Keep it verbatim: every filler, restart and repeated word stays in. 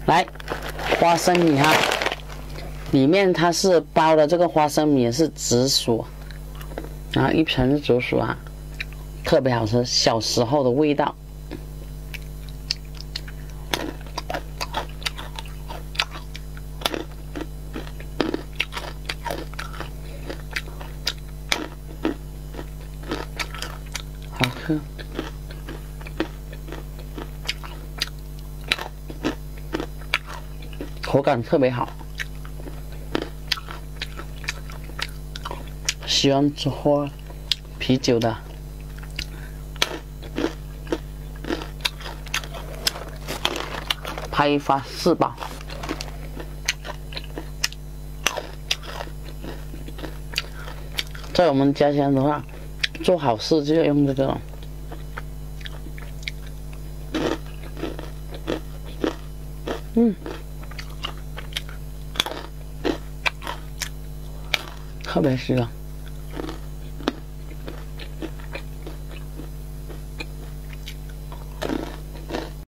来，花生米哈，里面它是包的这个花生米是紫薯，然后一层紫薯啊，特别好吃，小时候的味道。好吃，口感特别好。喜欢喝啤酒的，拍一发四宝。在我们家乡的话，做好事就要用这个。嗯，特别香。